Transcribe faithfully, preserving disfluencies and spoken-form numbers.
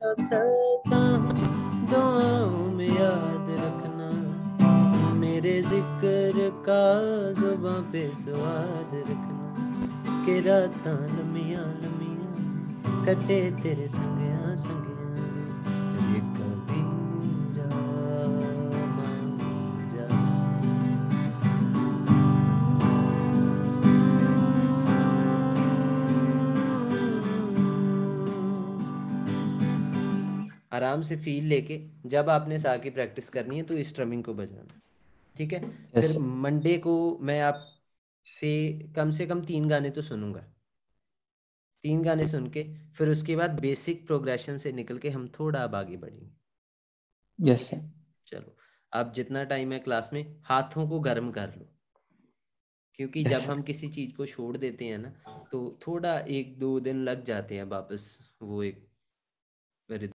चलता हूँ, दुआओं में याद रखना, मेरे जिक्र का जुबां पे स्वाद रखना, कि रातां लम्मियां लम्मियां कटे तेरे संगिया संगिया, ये कभी जा मान जा। आराम से फील लेके, जब आपने सा की प्रैक्टिस करनी है तो इस स्ट्रमिंग को बजाना, ठीक है। यस फिर मंडे को मैं आपसे कम से कम तीन गाने तो सुनूंगा, तीन गाने सुन के फिर उसके बाद बेसिक प्रोग्रेशन से निकल के हम थोड़ा अब आगे बढ़ेंगे, यस ठीक है। सर। चलो, अब जितना टाइम है क्लास में हाथों को गर्म कर लो, क्योंकि यस जब सर। हम किसी चीज को छोड़ देते हैं ना, तो थोड़ा एक दो दिन लग जाते हैं वापस वो एक